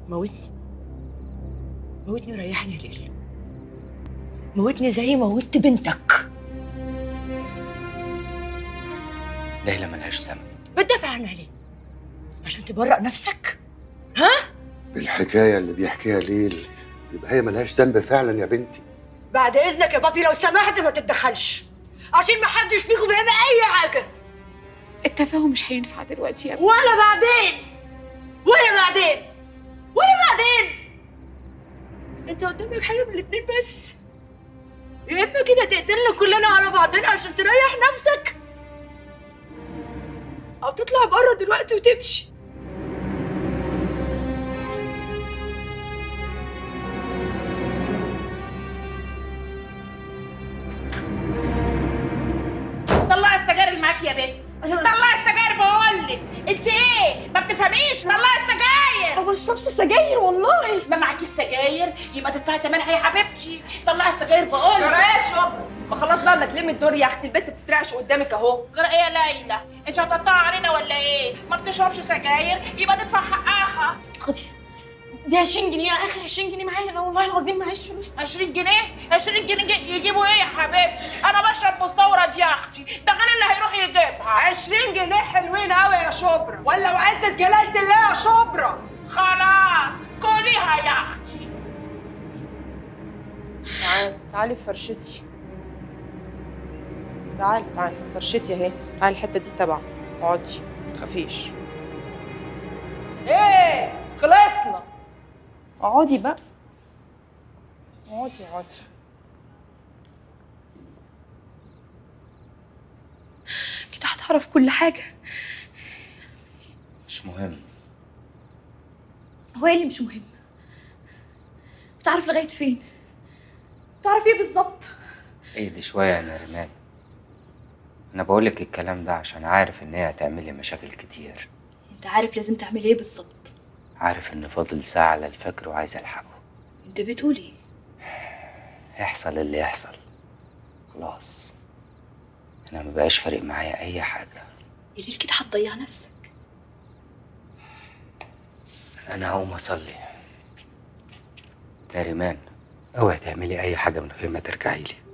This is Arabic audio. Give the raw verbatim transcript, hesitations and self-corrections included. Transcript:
موتني موتني وريحني يا ليل. موتني زي موتت بنتك. ليلى ملهاش ذنب. بتدافع عنها ليه؟ عشان تبرأ نفسك؟ ها؟ بالحكايه اللي بيحكيها ليل يبقى هي ملهاش ذنب فعلا يا بنتي. بعد اذنك يا بابي لو سمحت ما تتدخلش، عشان ما حدش فيكم فاهم اي حاجه. التفاهم مش هينفع دلوقتي يا ابني. ولا بعدين ولا بعدين ولا بعدين. انت قدامك حاجه من الاتنين بس، يا اما كده تقتلنا كلنا على بعضنا عشان تريح نفسك، او تطلع بره دلوقتي وتمشي. طلعي السجاير اللي معاكي يا بنت. طلعي السجاير بقول لك. انت ايه ما بتفهميش؟ طلعي السجاير. ما بشربش سجاير والله. ما معكيش سجاير يبقى تدفعي ثمنها يا حبيبتي. طلعي السجاير بقول لك. جرى ايه يا شبرا؟ ما خلاص بقى ما تلمي الدور يا اختي، البت بتترعش قدامك اهو. جرى ايه يا ليلى؟ انت هتقطعي علينا ولا ايه؟ ما بتشربش سجاير يبقى تدفع حقها. خدي دي عشرين جنيه، اخر عشرين جنيه معايا، انا والله العظيم معيش فلوس. عشرين جنيه؟ عشرين جنيه يجيبوا ايه يا حبيبتي؟ انا بشرب مستورد يا اختي، ده غير اللي هيروح يجيبها. عشرين جنيه حلوين قوي يا شبرا، ولا وعزة جلالة الله يا شبرا. خلاص كليها يا اختي. تعالي تعالي في فرشتي. تعالي تعالي في فرشتي اهي، تعالي الحتة دي تبعك، اقعدي متخافيش. ايه خلصنا. اقعدي بقى، اقعدي اقعدي. كده هتعرف كل حاجة. مش مهم. هو ايه اللي مش مهم؟ بتعرف لغاية فين؟ بتعرف ايه بالظبط؟ اهدي شوية يا نريمان. أنا بقولك الكلام ده عشان عارف إن هي هتعملي مشاكل كتير. انت عارف لازم تعمل ايه بالظبط؟ عارف إن فاضل ساعة على الفجر وعايز ألحقه. انت بتقول ايه؟ يحصل اللي يحصل خلاص، أنا مبقاش فارق معايا أي حاجة. يا ليل كده هتضيع نفسك. أنا هقوم أصلي. نريمان اوعي تعملي أي حاجة من غير ما ترجعي لي.